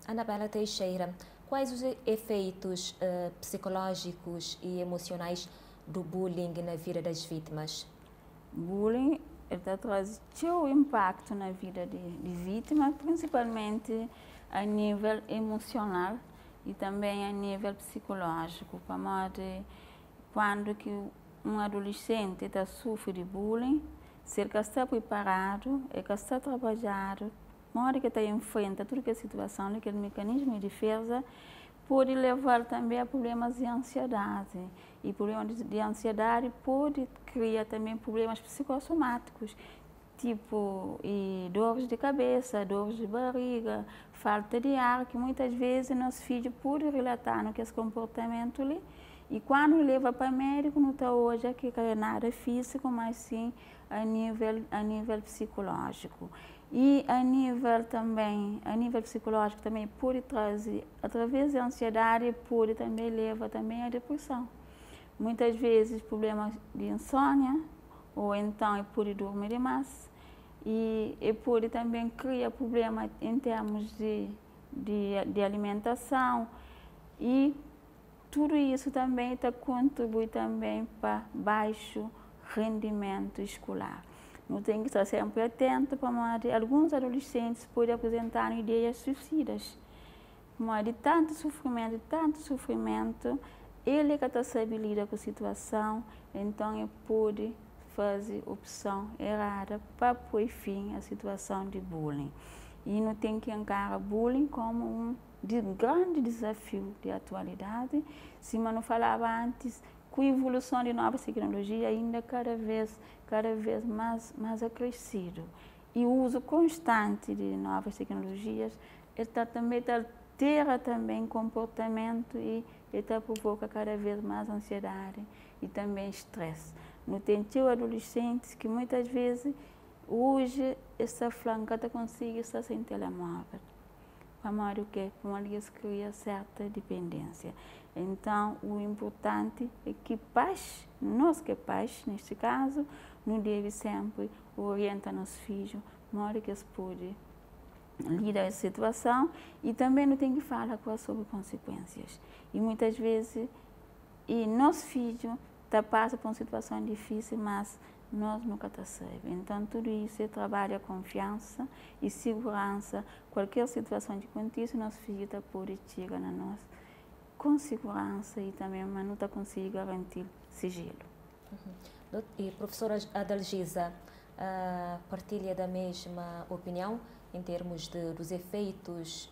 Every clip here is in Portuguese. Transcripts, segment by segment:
Anabela Teixeira, quais os efeitos psicológicos e emocionais do bullying na vida das vítimas? Bullying traz um impacto na vida de vítima, principalmente a nível emocional e também a nível psicológico. Quando que um adolescente sofre de bullying, se ele está preparado, ele está trabalhado, na hora que está enfrenta toda a situação, aquele mecanismo de defesa, pode levar também a problemas de ansiedade. E problemas de ansiedade pode criar também problemas psicossomáticos, tipo dores de cabeça, dores de barriga, falta de ar, que muitas vezes nosso filho pode relatar no que esse comportamento ali. E quando leva para o médico, não está hoje que é nada físico, mas sim a nível psicológico. E a nível psicológico também pode trazer, através da ansiedade, pode também levar também à depressão. Muitas vezes problemas de insônia, ou então pode dormir demais, e pode também criar problemas em termos de alimentação, e tudo isso também contribui também para baixo rendimento escolar. Não tem que estar sempre atento para alguns adolescentes podem apresentar ideias suicidas. De tanto sofrimento, ele que está sabendo lidar com a situação, então ele pode fazer opção errada para pôr fim à situação de bullying. E não tem que encarar bullying como grande desafio de atualidade. Se eu não falava antes, com a evolução de novas tecnologias, ainda cada vez mais acrescido. E o uso constante de novas tecnologias também altera também comportamento e provoca cada vez mais ansiedade e também estresse. No tem adolescentes que muitas vezes hoje essa flanca consegue estar sem telemóvel. Para que eles criam certa dependência. Então, o importante é que nós que pais, neste caso, não deve sempre orientar nossos filhos, na hora que eles podem lidar com a situação, e também não tem que falar sobre consequências. E muitas vezes, nosso filho passa por uma situação difícil, mas nós nunca sabemos. Então, tudo isso é trabalho a confiança e segurança. Qualquer situação que aconteça, nosso filho pode tirar na nós com segurança e também não consegue garantir sigilo. E professora Adalgisa, partilha da mesma opinião em termos dos efeitos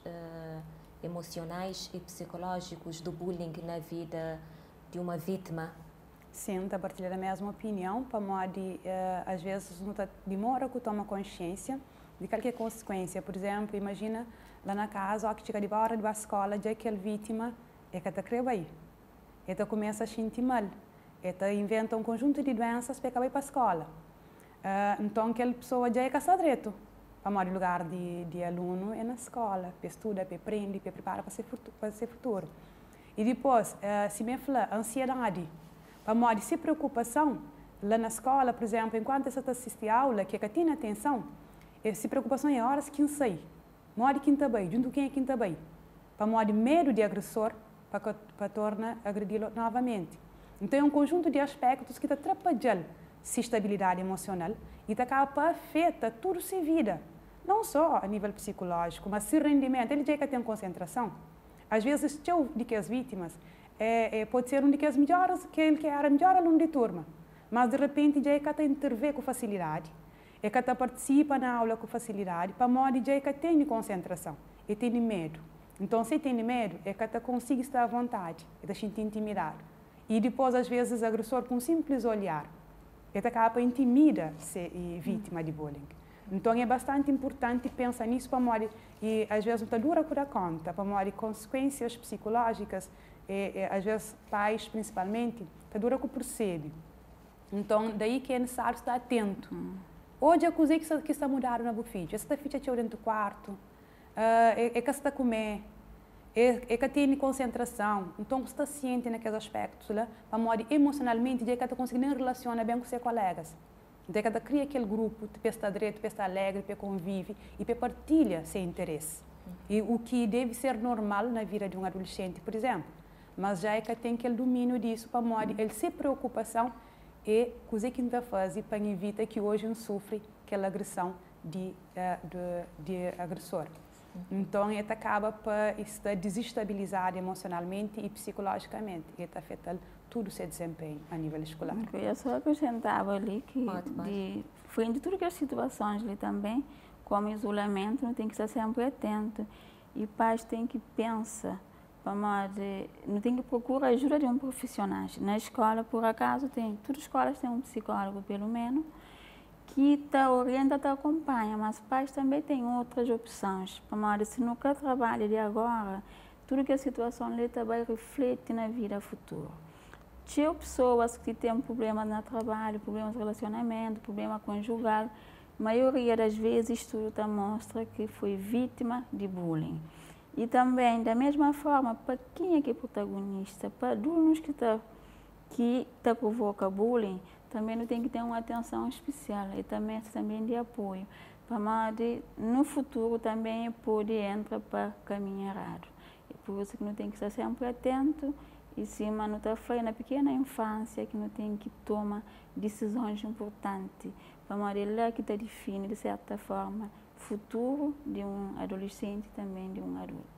emocionais e psicológicos do bullying na vida de uma vítima? Sim, está partilhando a mesma opinião, para às vezes não demora que toma consciência de qualquer consequência. Por exemplo, imagina lá na casa, que chega de hora da escola, já que a vítima é que está crendo aí. Ela começa a sentir mal. Ela inventa um conjunto de doenças para ir para a escola. Então, aquela pessoa já é que está direito. Para o lugar de aluno é na escola, para estudar, para aprender, para preparar para ser futuro. E depois, se me fala ansiedade, para se preocupação, lá na escola, por exemplo, enquanto você está assistindo a aula, que tem atenção, essa preocupação é horas que não sai. Modo que está bem, junto quem é que está bem. Para medo de agressor, para tornar agredi-lo novamente. Então, é um conjunto de aspectos que está atrapalhando a estabilidade emocional e acaba afeta toda a sua vida. Não só a nível psicológico, mas seu rendimento. Ele já tem concentração. Às vezes, de que as vítimas pode ser um dos melhores, que ele que era o melhor aluno de turma, mas de repente já está intervir com facilidade, está participa na aula com facilidade, para modo já tem concentração e tem medo. Então, se tem medo, está consegue estar à vontade, está se sentindo intimidado. E depois, às vezes, o agressor, com um simples olhar, acaba intimida ser vítima de bullying. Então, é bastante importante pensar nisso para modo, e às vezes não está dura por a conta, para modo consequências psicológicas, às vezes pais principalmente, está dura que percebe. Então, daí que é necessário estar atento. Hoje, a coisa que está mudando na filha, essa filha está dentro do quarto, que está a comer, que tem concentração. Então, está ciente naqueles aspectos, lá, para modo emocionalmente, que está conseguindo relacionar bem com seus colegas. Então, que cria aquele grupo, para estar direito, para estar alegre, para convive e para partilha seu interesse. E o que deve ser normal na vida de um adolescente, por exemplo. Mas já é que tem aquele domínio disso para modo ele se preocupação e coisa que não faz para evitar que hoje não sofre aquela agressão de agressor. Então, ele acaba para estar desestabilizado emocionalmente e psicologicamente. E está afetando todo o seu desempenho a nível escolar. Eu só acrescentava ali que, frente a todas as situações ali também, como isolamento, não tem que estar sempre atento. E pais têm que pensar, não tem que procurar ajuda de um profissional. Na escola, por acaso, todas as escolas têm um psicólogo, pelo menos, que te orienta, te acompanha, mas pais também têm outras opções. Se nunca trabalha de agora, tudo que a situação ali vai refletir na vida futura. Tinha pessoas que têm problemas no trabalho, problemas de relacionamento, problema conjugal, a maioria das vezes estudo mostra que foi vítima de bullying. E também, da mesma forma, para quem é que é protagonista, para alunos que provoca bullying, também não tem que ter uma atenção especial e também de apoio, para no futuro também pode entrar para caminho errado. E por isso que não tem que estar sempre atento e cima não está feio na pequena infância que não tem que tomar decisões importantes, para ele que está define de certa forma futuro de um adolescente e também de um adulto.